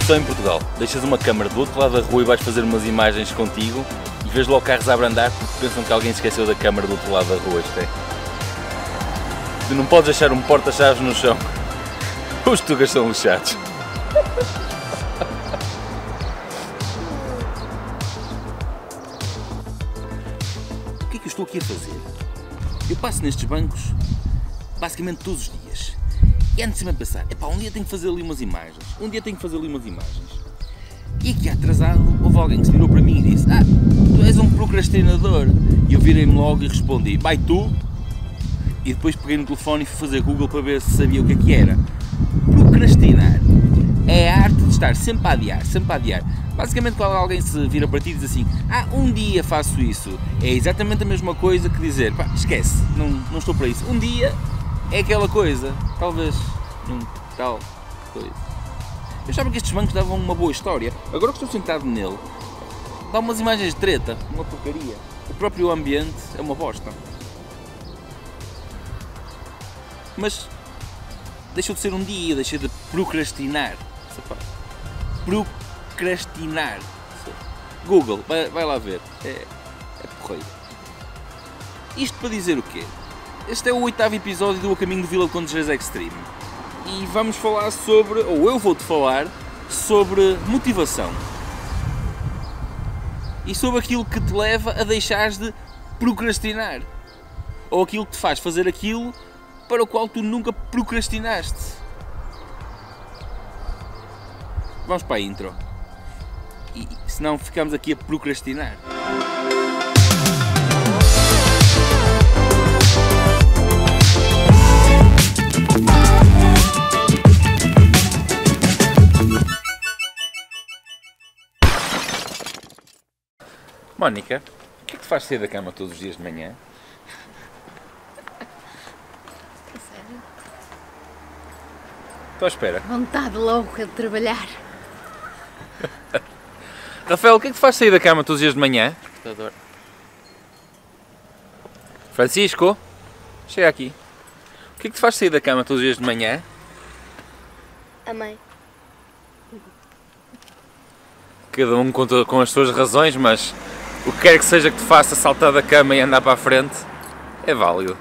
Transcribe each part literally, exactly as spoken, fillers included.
só em Portugal. Deixas uma câmara do outro lado da rua e vais fazer umas imagens contigo e vês logo carros a abrandar porque pensam que alguém esqueceu da câmara do outro lado da rua. Isto é. Tu não podes deixar um porta-chaves no chão. Os tugas são lixados. O que é que eu estou aqui a fazer? Eu passo nestes bancos basicamente todos os dias. E ando sempre a pensar, epá, um dia tenho que fazer ali umas imagens, um dia tenho que fazer ali umas imagens. E aqui atrasado, houve alguém que se virou para mim e disse, ah, tu és um procrastinador. E eu virei-me logo e respondi, vai tu? E depois peguei no telefone e fui fazer Google para ver se sabia o que é que era. Procrastinar é a arte de estar sempre a adiar, sempre a adiar. Basicamente quando alguém se vira para ti e diz assim, ah, um dia faço isso, é exatamente a mesma coisa que dizer, pá, esquece, não, não estou para isso. Um dia é aquela coisa, talvez, um tal coisa. Eu achava que estes bancos davam uma boa história, agora que estou sentado nele, dá umas imagens de treta, uma porcaria. O próprio ambiente é uma bosta. Mas deixou de ser um dia, deixei de procrastinar. Procrastinar. Google, vai, vai lá ver. É, é porreiro. Isto para dizer o quê? Este é o oitavo episódio do A Caminho do Vila de Condes Extreme. E vamos falar sobre, ou eu vou-te falar, sobre motivação. E sobre aquilo que te leva a deixares de procrastinar. Ou aquilo que te faz fazer aquilo para o qual tu nunca procrastinaste. Vamos para a intro. E senão ficamos aqui a procrastinar. Mónica, o que é que te faz sair da cama todos os dias de manhã? Sério? Estou à espera. Vontade louca de trabalhar. Rafael, o que é que te faz sair da cama todos os dias de manhã? Despertador. Francisco, chega aqui. O que é que te faz sair da cama todos os dias de manhã? A mãe. Cada um com, com as suas razões, mas o que quer que seja que te faça saltar da cama e andar para a frente, é válido.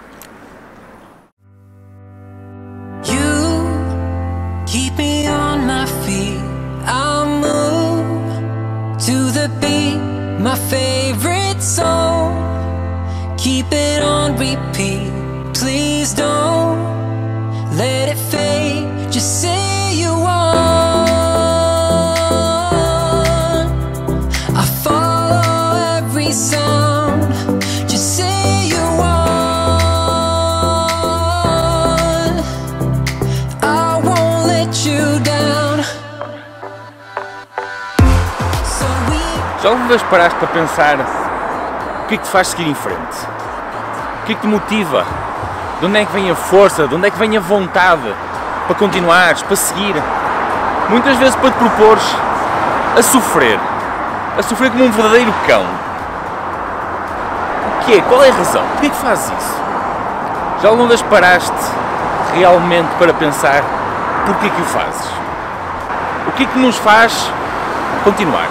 You keep me on my feet. I'll move to the beat, my favorite song. Keep it on repeat. Please don't let it fade. Just say you want. I follow every sound. Just say you want. I won't let you down. So we... Já alguma vez paraste para pensar o que é que te faz seguir em frente? O que é que te motiva? De onde é que vem a força? De onde é que vem a vontade para continuares, para seguir? Muitas vezes para te propores a sofrer. A sofrer como um verdadeiro cão. O quê? Qual é a razão? Porquê é que fazes isso? Já alguma vez paraste realmente para pensar porquê que o fazes? O que é que nos faz continuar?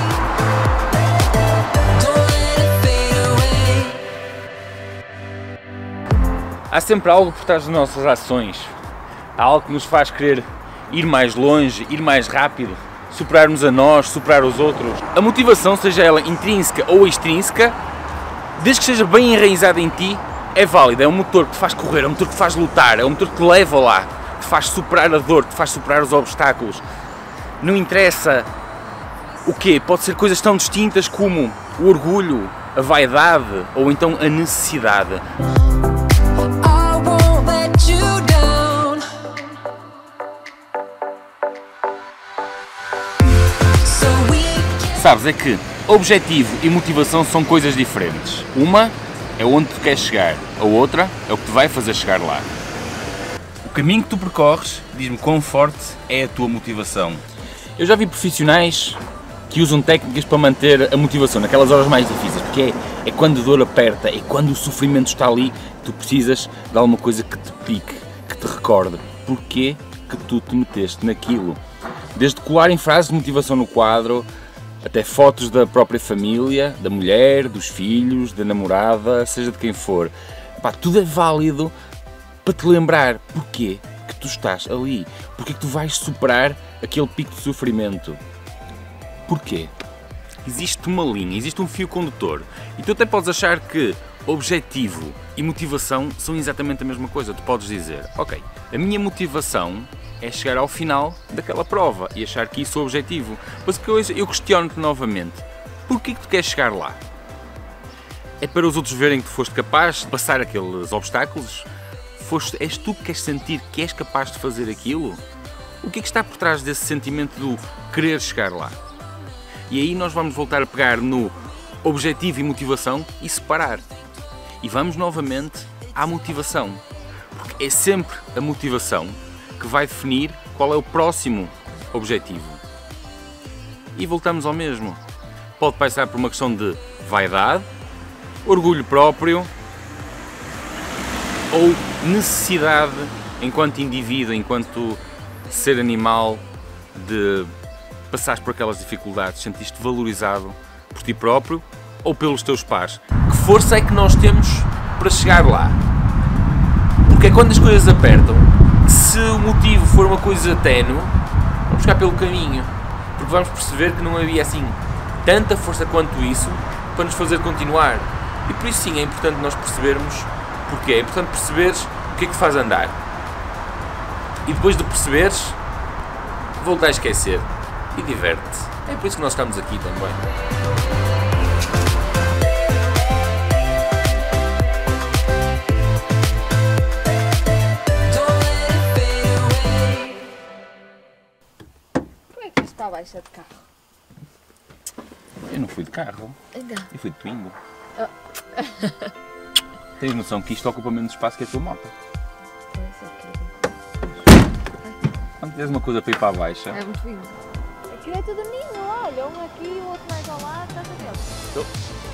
Há sempre algo por trás das nossas ações. Há algo que nos faz querer ir mais longe, ir mais rápido, superar-nos a nós, superar os outros. A motivação, seja ela intrínseca ou extrínseca, desde que seja bem enraizada em ti, é válida. É um motor que te faz correr, é um motor que te faz lutar, é um motor que te leva lá, que te faz superar a dor, que te faz superar os obstáculos. Não interessa o quê? Pode ser coisas tão distintas como o orgulho, a vaidade ou então a necessidade. Sabes, é que objetivo e motivação são coisas diferentes. Uma é onde tu queres chegar, a outra é o que te vai fazer chegar lá. O caminho que tu percorres diz-me quão forte é a tua motivação. Eu já vi profissionais que usam técnicas para manter a motivação naquelas horas mais difíceis, porque é, é quando a dor aperta, é quando o sofrimento está ali, tu precisas de alguma coisa que te pique, que te recorde. Porquê que tu te meteste naquilo? Desde colarem frases de motivação no quadro, até fotos da própria família, da mulher, dos filhos, da namorada, seja de quem for. Epá, tudo é válido para te lembrar porquê que tu estás ali, porque que tu vais superar aquele pico de sofrimento. Porquê? Existe uma linha, existe um fio condutor e tu até podes achar que objetivo e motivação são exatamente a mesma coisa. Tu podes dizer, ok, a minha motivação é chegar ao final daquela prova e achar que isso é o objetivo. Mas que eu, eu questiono-te novamente, porquê que tu queres chegar lá? É para os outros verem que tu foste capaz de passar aqueles obstáculos? Foste, és tu que queres sentir que és capaz de fazer aquilo? O que é que está por trás desse sentimento do querer chegar lá? E aí nós vamos voltar a pegar no objetivo e motivação e separar. E vamos novamente à motivação. Porque é sempre a motivação que vai definir qual é o próximo objetivo. E voltamos ao mesmo. Pode passar por uma questão de vaidade, orgulho próprio ou necessidade enquanto indivíduo, enquanto ser animal, de passares por aquelas dificuldades, sentiste valorizado por ti próprio ou pelos teus pares. Que força é que nós temos para chegar lá? Porque é quando as coisas apertam, que se o motivo for uma coisa ténue, vamos ficar pelo caminho, porque vamos perceber que não havia assim tanta força quanto isso para nos fazer continuar. E por isso sim é importante nós percebermos porquê, é importante perceberes o que é que te faz andar. E depois de perceberes, voltar a esquecer. E diverte-te. É por isso que nós estamos aqui também. Como é que isto está a baixa de carro? Eu não fui de carro. Não. Eu fui de Twingo. Oh. Tens noção que isto ocupa menos espaço que a tua moto? Pois é, Quando tens uma coisa para ir para a baixa... é muito lindo. Aquilo é tudo ninho, olha, um aqui, o outro mais ao lado, estás a ver? Estou.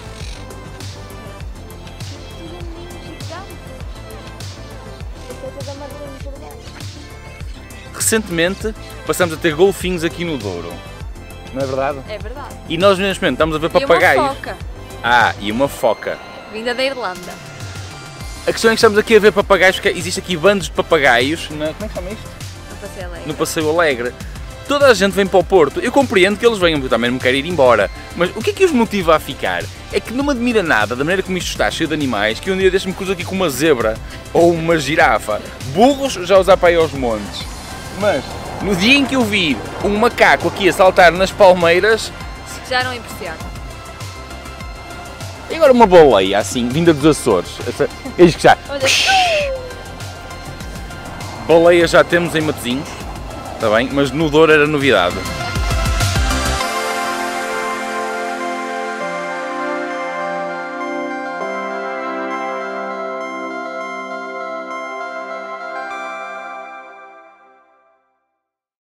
Tudo um ninho gigante. Isto é toda madeira por baixo. Recentemente passamos a ter golfinhos aqui no Douro. Não é verdade? É verdade. E nós neste momento estamos a ver E uma papagaios. foca, Ah, e uma foca. vinda da Irlanda. A questão é que estamos aqui a ver papagaios, porque existe aqui bandos de papagaios. Na, como é que chama isto? No Passeio Alegre. No Passeio Alegre. Toda a gente vem para o Porto. Eu compreendo que eles venham, porque eu também não me quero ir embora. Mas o que é que os motiva a ficar? É que não me admira nada da maneira como isto está cheio de animais, que um dia deixe-me cruzo aqui com uma zebra ou uma girafa. Burros já os há para ir aos montes. Mas no dia em que eu vi um macaco aqui a saltar nas palmeiras... Já não impressiona. E agora uma baleia assim, vinda dos Açores. Eis que já... Olha. Baleia já temos em Matosinhos, está bem? Mas no Douro era novidade.